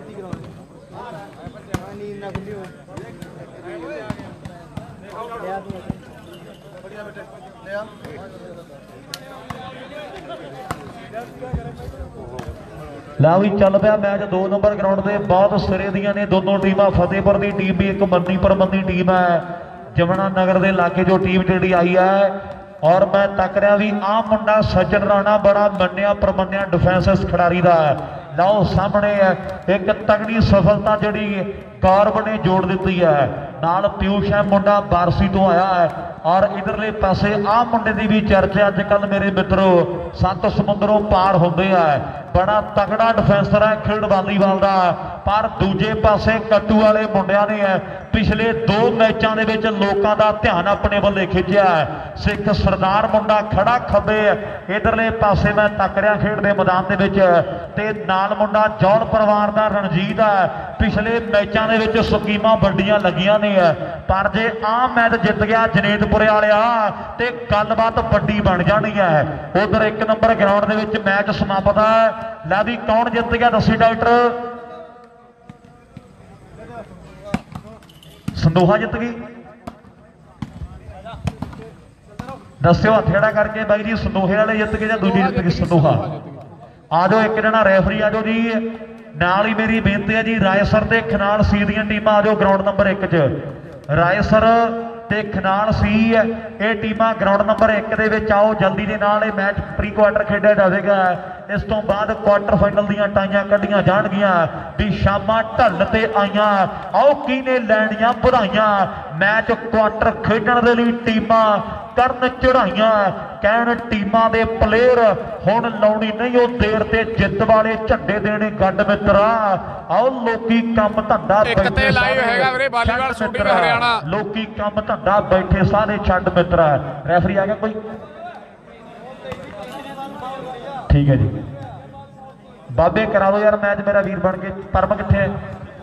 ला भी चल पाया मैच 2 नंबर ग्राउंड से बहुत सिरे दियां ने दोनों टीमां। फतेहपुर की टीम भी एक मन्नी परमन्नी टीम है, जमुना नगर के लागे जो टीम जी आई है। और मैं तक रहा भी आ मुंडा सज्जन राणा बड़ा मन्निया परमन्निया डिफेंसिस खिडारी का है। लाओ सामने है एक तगड़ी सफलता जी गौरव ने जोड़ दी है। नाल पीयूष है मुंडा बारसी तो आया है। और इधरले पासे आ मुंडे की भी चर्चा अजकल मेरे मित्रों 7 समुद्रों पार होंगे है। बड़ा तगड़ा डिफेंसर है खेड वालीबाल का। पर दूजे पासे कट्टू वाले मुंडिया ने है पिछले 2 मैचों के लोगों का ध्यान अपने वाले खिंचा है। सिख सरदार मुंडा खड़ा खब्बे, इधरले पासे मैं तक रहा खेड के मैदान के नाल मुंडा जौल परिवार का रणजीत है। पिछले मैचों के स्कीमां वड्डियां लगियां ने है, पर जे आ मैच जित गया जनेतपुरे वालिया तो गलबात वड्डी बन जानी है। उधर 1 नंबर ग्राउंड के मैच समाप्त है। ला भी कौन जित गया दसी डॉक्टर? संदोहा जित गई, दस्यो हथ खड़ा करके बाई जी संदोहे वाले जित गए या दूजी जित गई? संदोहा। आ जाओ एक जना रैफरी आ जाओ जी। नाल ही मेरी बेनती है जी रायसर ते खनाल सी दी टीमां आ जाओ ग्राउंड नंबर 1 च। रायसर ते खनाल सी ये टीमां ग्राउंड नंबर 1 दे विच आओ जल्दी दे नाल। मैच प्री क्वार्टर खेडिया जाएगा। इस तो बाद क्वार्टर फाइनल दीयां टाइयां कड्डियां जाणगियां भी शामां ढल ते आईयां। आओ किने लैणियां बधाइयां। मैच क्वार्टर खेडण दे लई टीमां करन चढ़ाइयां। कहण टीमां दे प्लेयर हुण लाउणी नहीं ओ देर ते जित वाले झंडे देने गड्ड मित्रा। आओ लोकी काम धंधा बैठे लाइव हैगा वीरे वालीबाल शूटिंग हरियाणा। लोकी काम धंधा बैठे सारे छड्ड मित्रा। रैफरी आ गया कोई? ठीक है जी बाबे करा दो यार मैच मेरा वीर बन के। परम कित्थे है?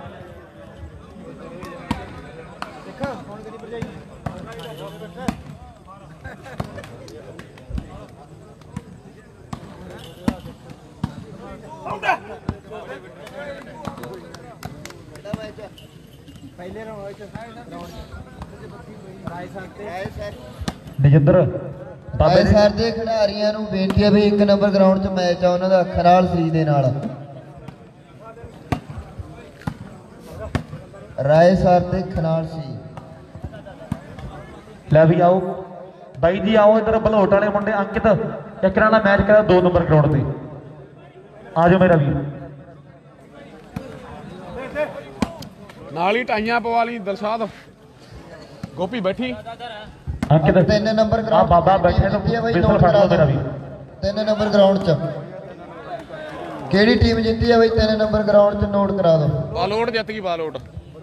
नजिंदर रायसर के खिडारियों को बेनती है भी 1 नंबर ग्राउंड च मैच है उन्होंने खनाल सी दे नाल। रायसर ते खनाल सी लै भी आओ बाई जी आओ इधर भलोट वाले मुंडे अंकित एक ना मैच करा 2 नंबर ग्राउंड पे आ जाओ मेरा वीर। नाल ही टाइयां पवा ली दलसाद गोपी बैठी अंकित 3 नंबर ग्राउंड बाबा बैठे तो बिल्कुल फट लो मेरा वीर। 3 नंबर ग्राउंड च केड़ी टीम जीती है भाई? 3 नंबर ग्राउंड च नोट करा दो। बालोट जित गई बालोट।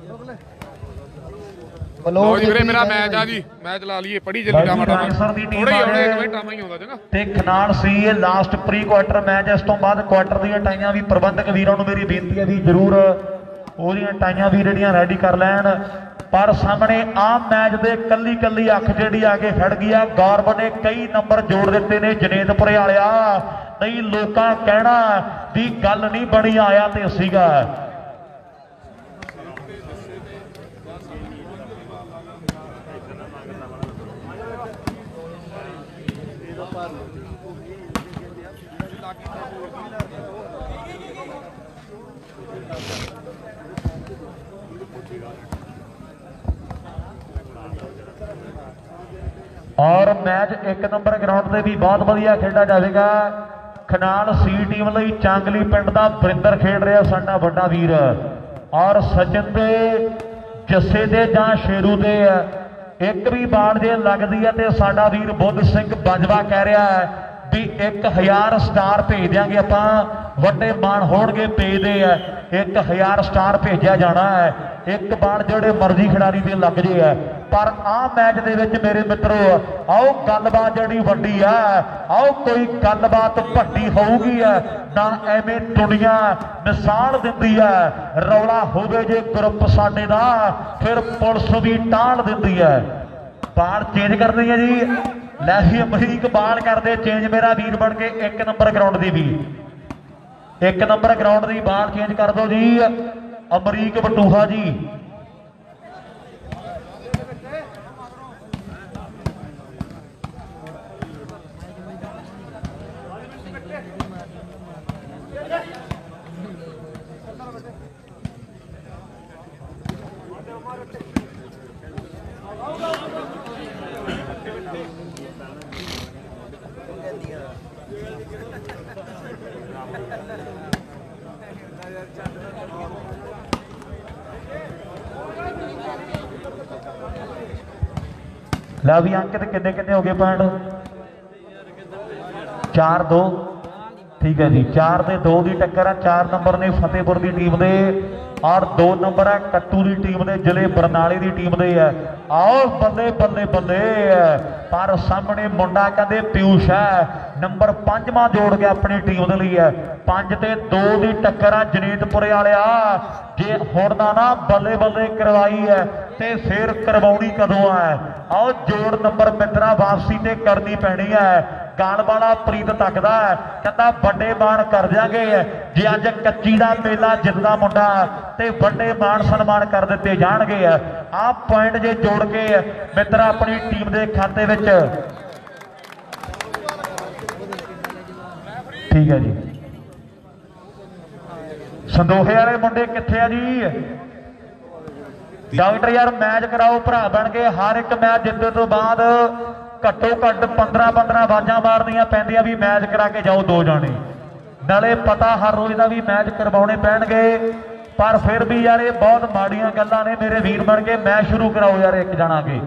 बालोट जी मेरा मैच आ जी मैच ला लिए पड़ी जल्दी टामा थोड़े ही होने एक टामा ही होंदा चंगा ते खनाल सी लास्ट प्री क्वार्टर मैच। इस तो बाद क्वार्टर दी टाइयां भी प्रबंधक वीरों मेरी बेनती है भी जरूर ओहदियां टाइयां भी रेडियां रेडी कर लैन। पर सामने आम मैच दे कली कली अख जी आगे खड़ गई है। गौरव ने कई नंबर जोड़ दिते ने जनेतपुरे वालिया। नहीं लोकां कहना भी गल नहीं बनी आया ते सीगा। और मैच 1 नंबर ग्राउंड से भी बहुत बढ़िया खेडा जाएगा। खनाल सी टीम लई चांगली पिंड का वरिंदर खेड रहा साडा बड़ा वीर। और सचिन दे जस्से दे जां शेरू दे एक भी बाढ़ जे लगती है तो साडा वीर बुद्ध सिंह बाजवा कह रहा है भी 1000 स्टार भेज देंगे आपां वड्डे मान होणगे भेजते हैं। 1000 स्टार भेजा जाना है। एक बार जोड़े मर्जी खिडारी दे लग जे है। पर आ मैच दे विच मेरे मित्रों आओ गलबात जी वड्डी है। आओ कोई गलबात वड्डी होगी है ना एवें दुनिया मिसाल दिंदी है। रौला होवे जे ग्रुप साडे दा फिर पुलिस भी टाल दिंदी है। बाल चेंज करनी है जी लैही अमरीक बाल कर दे चेंज मेरा वीर बन के 1 नंबर ग्राउंड की भी 1 ਨੰਬਰ ਗਰਾਊਂਡ ਦੀ ਬਾਲ ਚੇਂਜ ਕਰ ਦਿਓ ਜੀ ਅਮਰੀਕ ਬਟੂਹਾ ਜੀ। ला भी अंकित किन्ने किन्ने हो गए पॉइंट 4-2 ठीक है जी 4-2 की टक्कर है। 4 नंबर ने फतेहपुर की टीम दे और 2 नंबर है कट्टू की टीम दे जिले बरनाले की टीम दे है। आओ बल्ले बल्ले बल्ले पर सामने मुंडा कहते पीयूष है नंबर 5वां जोड़ के अपनी टीम के लिए है। 5-2 की टक्कर है जनीतपुरे वालिया जे हुण ना बल्ले बल्ले करवाई है ते फिर करवाउणी कदों है। आओ जोड़ नंबर मित्रा वापसी ते करनी पैनी है। गाल वाला प्रीत तकदा है कहता बड़े मान कर देंगे जे अज कच्ची का मेला जितदा मुंडा ते बड़े मान सन्मान कर दिते जाणगे। आ पॉइंट जे जोड़ के मित्रा अपनी टीम के खाते विच ठीक है जी। संदोहे वाले मुंडे कित्थे आ जी डॉक्टर यार मैच कराओ भरा बन के हर एक मैच जितने तो बाद घट्टो घट्ट 15-15 आवाज़ां मारनियां पैंदियां भी मैच करा के जाओ 2 जाने नाले पता हर रोज का भी मैच करवाने पैणगे पर फिर भी यार ये बहुत माड़ियां गल्लां ने मेरे वीर बन के मैच शुरू कराओ यार एक जना के।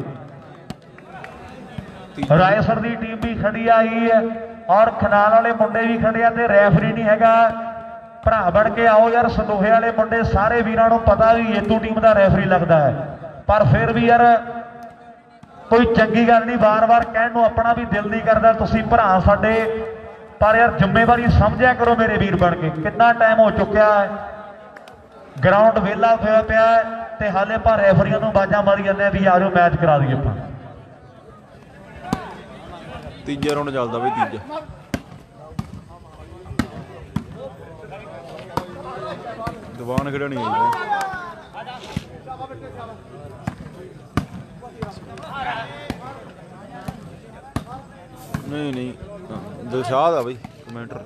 रायसर की टीम भी खड़ी आई है और खनाल वाले मुंडे भी खड़े हैं रैफरी नहीं हैगा भरा बन के आओ यार। संदोहे वाले मुंडे सारे वीरां नूं पता भी येतू टीम का रैफरी लगता है पर फिर भी यार कोई चंगी गल नहीं बार बार कहण नूं अपना भी दिल नहीं करता तुसीं भरा साडे पर यार जिम्मेवारी समझिया करो मेरे वीर बन के। कितना टाइम हो चुका है ग्राउंड वेला होया पिया ते हाले आपां रैफरीआं नूं आवाज़ां मारी जांदे भी आ जाओ मैच करा दईए आपां। तीजा राउंड चलदा बई तीजा दबान खड़ा नहीं है नहीं नहीं दिलशाद आ बई कमेंटर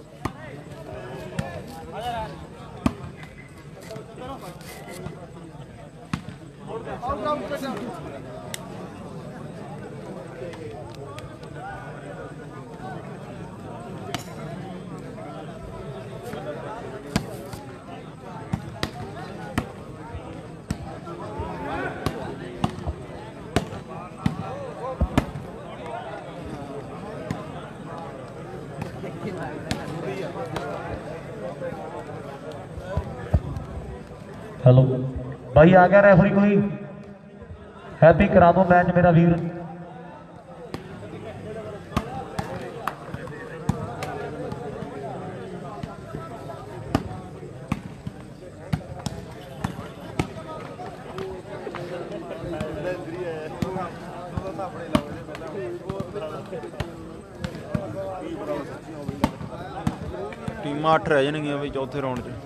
हेलो भाई आ गया रेफरी कोई हैप्पी करा दो मैच मेरा वीर। टीमां 8 रह जाएंगियां बई चौथे राउंड च।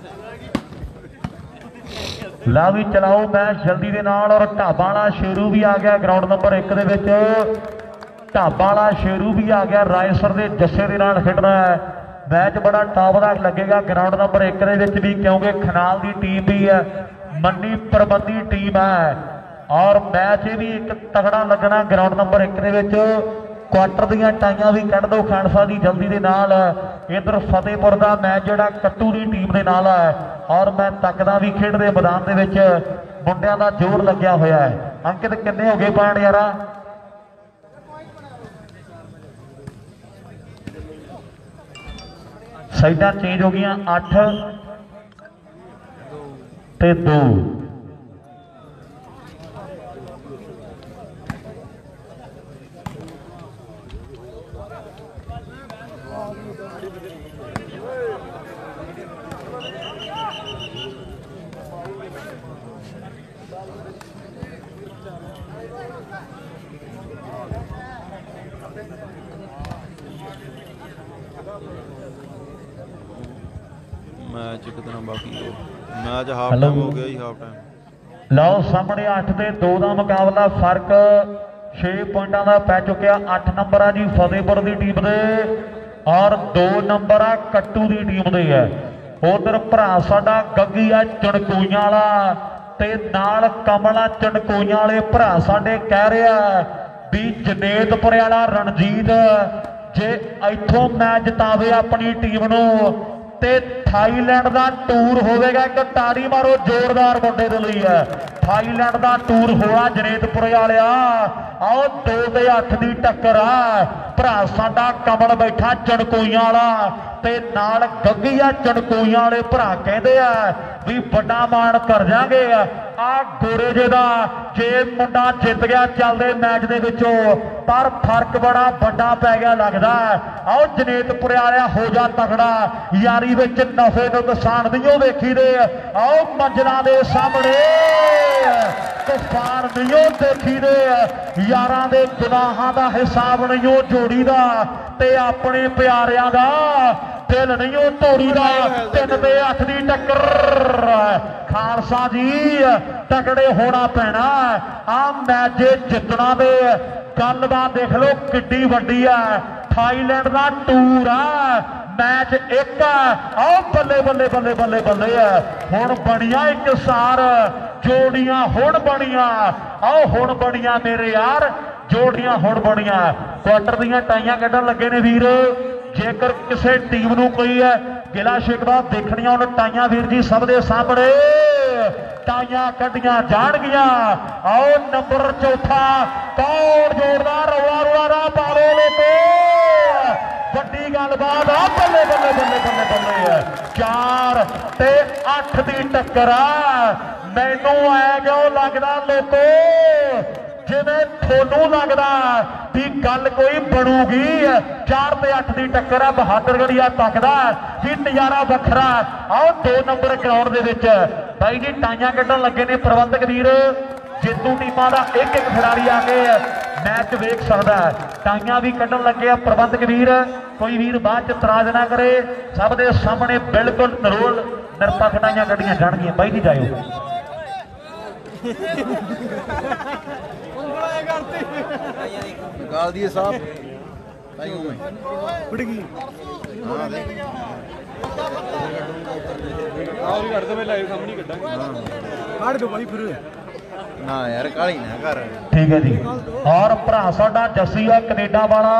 ला भी चलाओ मैच जल्दी दे नाल और ढाबा वाला शेरू भी आ गया ग्राउंड नंबर 1 दे विच। ढाबा वाला शेरू भी आ गया रायसर के जस्से दे नाल खेडना है मैच बड़ा टॉप का लगेगा ग्राउंड नंबर 1 दे विच भी क्योंकि खनाल की टीम भी है मन्नी प्रबंधी टीम है और मैच भी एक तगड़ा लगना ग्राउंड नंबर 1 दे विच। क्वार्टर दीयां टाइयां भी कढ़ दो खानसा की जल्दी दे नाल। इधर फतेहपुर का मैच जिहड़ा कट्टू की टीम के नाल है और मैं तकदा भी खेड दे मैदान दे विच मुंडियां दा जोर लग्या होया है। अंकित किन्ने हो गए पॉइंट यारा साइडां चेंज हो गई 8 ते 2। ਮੈਚ ਇੱਕ ਦਿਨ ਬਾਕੀ ਹੈ। ਮੈਚ ਹਾਫ ਟਾਈਮ ਹੋ ਗਿਆ ਜੀ, ਹਾਫ ਟਾਈਮ। ਲਓ ਸਾਹਮਣੇ 8 ਤੇ 2 ਦਾ ਮੁਕਾਬਲਾ, ਫਰਕ 6 ਪੁਆਇੰਟਾਂ ਦਾ ਪੈ ਚੁੱਕਿਆ। 8 ਨੰਬਰ ਆ ਜੀ ਫਤਿਹਪੁਰ ਦੀ ਟੀਮ ਦੇ ਔਰ 2 ਨੰਬਰ ਆ ਕੱਟੂ ਦੀ ਟੀਮ ਦੇ ਹੈ। ਉਧਰ ਭਰਾ ਸਾਡਾ ਗੱਗੀ ਆ ਚਣਕੋਈਆਂ ਵਾਲਾ ਤੇ ਨਾਲ ਕਮਲਾ ਚਣਕੋਈਆਂ ਵਾਲੇ ਭਰਾ ਸਾਡੇ ਕਹਿ ਰਿਹਾ ਵੀ ਜਨੇਤਪੁਰ ਵਾਲਾ ਰਣਜੀਤ ਜੇ ਇੱਥੋਂ ਮੈਚ ਜਿਤਾਵੇ ਆਪਣੀ ਟੀਮ ਨੂੰ ਤੇ ਥਾਈਲੈਂਡ ਦਾ ਟੂਰ ਹੋਵੇਗਾ। ਇੱਕ ਤਾੜੀ ਮਾਰੋ ਜ਼ੋਰਦਾਰ ਮੁੰਡੇ ਦੇ ਲਈ ਹੈ। ਥਾਈਲੈਂਡ ਦਾ ਟੂਰ ਹੋਣਾ ਜਨੇਤਪੁਰ ਵਾਲਿਆ। ਆਓ 2 ਤੇ 8 ਦੀ ਟੱਕਰ ਆ। ਭਰਾ ਸਾਡਾ ਕਮਲ ਬੈਠਾ ਚਣਕੋਈਆਂ ਵਾਲਾ ਤੇ ਨਾਲ ਗੱਗੀਆ ਚਣਕੋਈਆਂ ਵਾਲੇ ਭਰਾ ਕਹਿੰਦੇ ਆ ਵੀ ਵੱਡਾ ਮਾਣ ਕਰ ਜਾਗੇ। ਆ ਗੋਰੇ ਜੇ ਦਾ ਜੇ ਮੁੰਡਾ ਜਿੱਤ ਗਿਆ ਚੱਲਦੇ ਮੈਚ ਦੇ ਵਿੱਚੋਂ, ਪਰ ਫਰਕ ਬੜਾ ਵੱਡਾ ਪੈ ਗਿਆ ਲੱਗਦਾ। ਆਓ ਜਨੇਤਪੁਰ ਵਾਲਿਆ ਹੋ ਜਾ ਤਗੜਾ, ਯਾਰੀ ਵਿੱਚ ਨਫੇ ਨੁਕਸਾਨ ਨਹੀਂ ਵੇਖੀ ਦੇ। ਆਓ ਮੰਜ਼ਲਾਂ ਦੇ ਸਾਹਮਣੇ ਤੂਫਾਨ ਨਹੀਂ ਦੇਖੀ ਦੇ, ਯਾਰਾਂ ਦੇ ਗੁਨਾਹਾਂ ਦਾ ਹਿਸਾਬ ਨਹੀਂ ਜੋੜੀ ਦਾ ਤੇ ਆਪਣੇ ਪਿਆਰਿਆਂ ਦਾ ਦਿਲ ਨਹੀਂ ਤੋੜੀ ਦਾ। 3 ਤੇ 8 ਦੀ ਟੱਕਰ, ਖਾਲਸਾ ਜੀ ਤਕੜੇ ਹੋਣਾ ਪੈਣਾ ਆ ਮੈਚ ਜਿੱਤਣਾ ਦੇ। ਗੱਲਬਾਤ ਦੇਖ ਲਓ ਕਿੱਡੀ ਵੱਡੀ ਆ। ਥਾਈਲੈਂਡ ਦਾ ਟੂਰ ਆ, ਮੈਚ ਇੱਕ ਆ। ਆਓ ਬੱਲੇ ਬੱਲੇ ਬੱਲੇ ਬੱਲੇ ਬੱਲੇ ਆ। ਹੁਣ ਬਣੀਆਂ ਇੱਕ ਸਾਰ ਜੋੜੀਆਂ, ਹੁਣ ਬਣੀਆਂ। ਆਓ ਹੁਣ ਬਣੀਆਂ ਮੇਰੇ ਯਾਰ ਜੋੜੀਆਂ, ਹੁਣ ਬਣੀਆਂ। ਕੁਆਟਰ ਦੀਆਂ ਟਾਈਆਂ ਕੱਢਣ ਲੱਗੇ ਨੇ ਵੀਰ। ਜੇਕਰ ਕਿਸੇ ਟੀਮ ਨੂੰ ਕੋਈ ਗਿਲਾ ਸ਼ਿਕਵਾ ਦੇਖਣੀਆਂ ਉਹਨੂੰ ਟਾਈਆਂ ਵੀਰ ਜੀ ਸਭ ਦੇ ਸਾਹਮਣੇ ਟਾਈਆਂ ਕੱਢੀਆਂ ਜਾਣਗੀਆਂ। ਆਓ ਨੰਬਰ 4 ਕੌਣ ਜੋੜਦਾ ਰੌਲਾ ਰੌਲਾ ਦਾ ਪਾਲੋ ਲੋਕੋ, ਵੱਡੀ ਗੱਲਬਾਤ ਆ। ਬੱਲੇ ਬੱਲੇ ਬੱਲੇ ਬੱਲੇ ਬੱਲੇ 4 ਤੇ 8 ਦੀ ਟੱਕਰ ਆ। ਮੈਨੂੰ ਐ ਕਿਉਂ ਲੱਗਦਾ ਲੋਕੋ ਜਿਵੇਂ ਤੁਹਾਨੂੰ ਲੱਗਦਾ ਵੀ ਗੱਲ ਕੋਈ ਬਣੂਗੀ। 4 ਤੇ 8 ਦੀ ਟੱਕਰ ਆ। ਬਹਾਦਰਗੜੀਆ ਤੱਕਦਾ ਵੀ ਨਜ਼ਾਰਾ ਵੱਖਰਾ। ਆਓ 2 ਨੰਬਰ ਗਰਾਊਂਡ ਦੇ ਵਿੱਚ ਬਾਈ ਜੀ ਟਾਈਆਂ ਕੱਢਣ ਲੱਗੇ ਨੇ ਪ੍ਰਬੰਧਕ ਵੀਰ। ਜੇਤੂ ਟੀਮਾਂ ਦਾ ਇੱਕ ਇੱਕ ਖਿਡਾਰੀ ਆ ਕੇ ਮੈਚ ਵੇਖ ਸਕਦਾ। ਟਾਈਆਂ ਵੀ ਕੱਢਣ ਲੱਗੇ ਆ ਪ੍ਰਬੰਧਕ ਵੀਰ। ਕੋਈ ਵੀਰ ਬਾਅਦ ਚ ਇਤਰਾਜ਼ ਨਾ ਕਰੇ, ਸਭ ਦੇ ਸਾਹਮਣੇ ਬਿਲਕੁਲ ਨਰੋਲ ਨਿਰਪੱਖ ਟਾਈਆਂ ਕੱਢੀਆਂ ਜਾਣਗੀਆਂ। ਬਾਈ ਜੀ ਜਾਇਓ। ਗਾਲ ਦੀ ਸਾਹਬ ਤਾਈਓ ਮੈਂ ਫੜ ਗਈ। ਹਾਂ ਦੇਖ ਆਹ ਵੀ ਕੱਢਦੇ ਵੇ ਲਾਈਵ ਸਾਹਮਣੇ ਕੱਢਾਂਗੇ। ਕੱਢ ਦੋ ਬਾਈ ਫਿਰ ਨਾ ਯਾਰ ਕਾਲੀ ਨਾ ਕਰ। ਠੀਕ ਹੈ ਜੀ। ਔਰ ਭਰਾ ਸਾਡਾ ਜੱਸੀ ਆ ਕੈਨੇਡਾ ਵਾਲਾ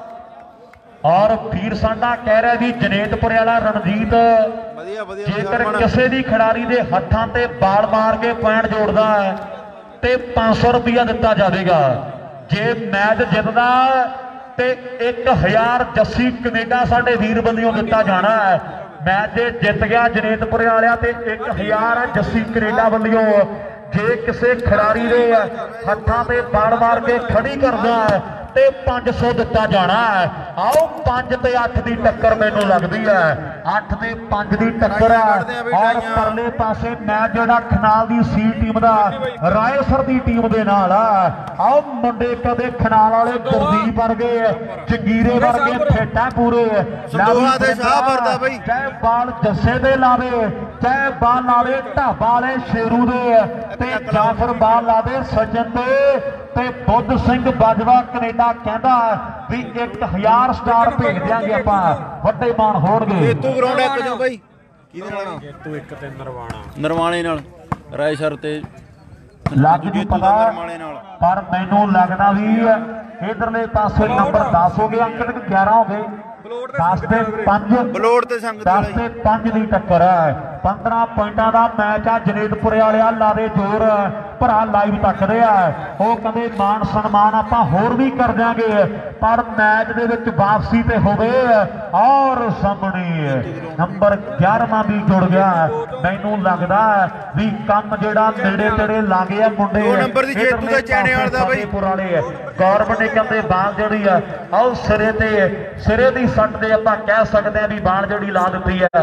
ਔਰ ਵੀਰ ਸਾਡਾ ਕਹਿ ਰਿਹਾ ਵੀ ਜਨੇਤਪੁਰ ਵਾਲਾ ਰਣਜੀਤ ਵਧੀਆ ਵਧੀਆ। ਜੇਕਰ ਕਿਸੇ ਦੀ ਖਿਡਾਰੀ ਦੇ ਹੱਥਾਂ ਤੇ ਬਾਲ ਮਾਰ ਕੇ ਪੁਆਇੰਟ ਜੋੜਦਾ ਹੈ ਤੇ 500 ਰੁਪਇਆ ਦਿੱਤਾ ਜਾਵੇਗਾ। ਜੇ ਮੈਚ ਜਿੱਤਦਾ ਤੇ 1000 ਜੱਸੀ ਕੈਨੇਡਾ ਸਾਡੇ ਵੀਰ ਬੰਦਿਓ ਦਿੱਤਾ ਜਾਣਾ ਹੈ। ਮੈਚ ਜੇ ਜਿੱਤ ਗਿਆ ਜਨੇਤਪੁਰ ਵਾਲਿਆ ਤੇ 1000 ਜੱਸੀ ਕੈਨੇਡਾ ਬੰਦਿਓ। ਜੇ ਕਿਸੇ ਖਿਡਾਰੀ ਦੇ ਹੱਥਾਂ ਤੇ ਬਾਲ ਮਾਰ ਕੇ ਖੜੀ ਕਰਦਾ ਹੈ ਤੇ 500 ਦਿੱਤਾ ਜਾਣਾ ਹੈ। ਆਓ 5 ਤੇ 8 ਦੀ ਟੱਕਰ ਮੈਨੂੰ ਲੱਗਦੀ ਹੈ। 8 ਤੇ 5 ਦੀ ਟੱਕਰ ਹੈ। ਔਰ ਪਰਲੇ ਪਾਸੇ ਮੈਚ ਜਿਹੜਾ ਖਨਾਲ ਦੀ ਸੀ ਟੀਮ ਦਾ ਰਾਏਸਰ ਦੀ ਟੀਮ ਦੇ ਨਾਲ ਆ। ਆਓ ਮੁੰਡੇ ਕਦੇ ਖਨਾਲ ਵਾਲੇ ਗੁਰਦੀਪ ਵਰਗੇ ਜੰਗੀਰੇ ਵਰਗੇ ਫੇਟਾ ਪੂਰੇ ਸੰਦੋਹਾ ਦੇ ਸ਼ਾਹ ਵਰਦਾ ਬਈ। ਚਾਹੇ ਬਾਲ ਜੱਸੇ ਦੇ ਲਾਵੇ, ਚਾਹੇ ਬਾਲ ਲਾਵੇ ਢਾਬਾ ਵਾਲੇ ਸ਼ੇਰੂ ਦੇ ਤੇ ਜਾਂ ਫਿਰ ਬਾਲ ਲਾਵੇ ਸੱਜਣ ਤੇ ਬੁੱਧ ਸਿੰਘ ਬਾਜਵਾ ਕੈਨੇਡਾ ਕਹਿੰਦਾ ਵੀ 1000 ਸਟਾਰ ਭੇਜ ਦਿਆਂਗੇ ਆਪਾਂ, ਵੱਡੇ ਮਾਣ ਹੋਣਗੇ। ਜੇਤੂ ਗਰਾਊਂਡ ਇੱਕ ਜੋ ਬਾਈ ਕਿਹਦੇ ਨਾਲ? ਜੇਤੂ ਇੱਕ ਤੇ ਨਰਵਾਣੇ ਨਾਲ ਰਾਏਸਰ ਤੇ ਲੱਗ ਨਹੀਂ ਪਤਾ ਨਾਲ। ਪਰ ਮੈਨੂੰ ਲੱਗਦਾ ਵੀ ਇਧਰਲੇ ਪਾਸੇ ਨੰਬਰ 10 ਹੋ ਗਏ, ਅੰਕ 11 ਹੋ ਗਏ। 10 ਤੇ 5 ਬਲੋੜ ਤੇ ਸੰਗਤ 10 ਤੇ 5 ਦੀ ਟੱਕਰ ਹੈ। 15 ਪੁਆਇੰਟਾਂ ਦਾ ਮੈਚ ਆ। ਜਨੇਤਪੁਰ ਵਾਲਿਆ ਲਾਦੇ ਜ਼ੋਰ, ਭਰਾ ਲਾਈਵ ਤੱਕਦੇ ਆ। ਉਹ ਕਹਿੰਦੇ ਮਾਨ ਸਨਮਾਨ ਆਪਾਂ ਹੋਰ ਵੀ ਕਰ ਦਿਆਂਗੇ ਪਰ ਮੈਚ ਦੇ ਵਿੱਚ ਵਾਪਸੀ ਤੇ ਹੋਵੇ। ਔਰ ਸਾਹਮਣੇ ਨੰਬਰ 11ਵਾਂ ਵੀ ਜੁੜ ਗਿਆ। ਮੈਨੂੰ ਲੱਗਦਾ ਵੀ ਕੰਮ ਜਿਹੜਾ ਨੇੜੇ ਤੇੜੇ ਲਾਗੇ ਆ ਮੁੰਡੇ। 2 ਨੰਬਰ ਦੀ ਜੇਤੂ ਦਾ ਚੈਨੇਵਾਲ ਦਾ ਬਾਈ ਵਾਲੇ ਗੌਰਵ ਨੇ ਕਹਿੰਦੇ ਬਾਲ ਜਿਹੜੀ ਆ ਆਓ ਸਿਰੇ ਦੀ ਸੱਟ ਦੇ ਆਪਾਂ ਕਹਿ ਸਕਦੇ ਆ ਵੀ ਬਾਲ ਜਿਹੜੀ ਲਾ ਦਿੱਤੀ ਹੈ।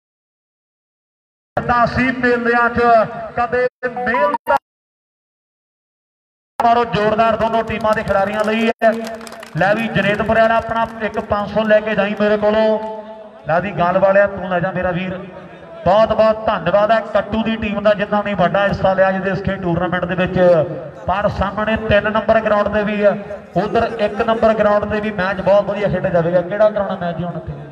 ਸੀ ਮੇਲਿਆਂ 'ਚ ਕਦੇ ਮੇਲ ਮਾਰੋ ਜ਼ੋਰਦਾਰ ਦੋਨੋਂ ਟੀਮਾਂ ਦੇ ਖਿਡਾਰੀਆਂ ਲਈ ਹੈ। ਲੈ ਵੀ ਜਨੇਤਪੁਰ ਵਾਲਾ ਆਪਣਾ ਇੱਕ 500 ਲੈ ਕੇ ਜਾਈ ਮੇਰੇ ਕੋਲੋਂ। ਲੈ ਵੀ ਗੱਲ ਵਾਲਿਆ ਤੂੰ ਲੈ ਜਾ ਮੇਰਾ ਵੀਰ। ਬਹੁਤ ਬਹੁਤ ਧੰਨਵਾਦ ਹੈ ਕੱਟੂ ਦੀ ਟੀਮ ਦਾ ਜਿਨ੍ਹਾਂ ਨੇ ਵੱਡਾ ਹਿੱਸਾ ਲਿਆ ਅੱਜ ਦੇ ਇਸ ਖੇਡ ਟੂਰਨਾਮੈਂਟ ਦੇ ਵਿੱਚ। ਪਰ ਸਾਹਮਣੇ 3 ਨੰਬਰ ਗਰਾਊਂਡ ਤੇ ਵੀ ਆ, ਉਧਰ 1 ਨੰਬਰ ਗਰਾਊਂਡ ਤੇ ਵੀ ਮੈਚ ਬਹੁਤ ਵਧੀਆ ਖੇਡਿਆ ਜਾਵੇਗਾ। ਕਿਹੜਾ ਕਰਾਉਣਾ ਮੈਚ ਜੀ ਹੁਣ ਇੱਥੇ?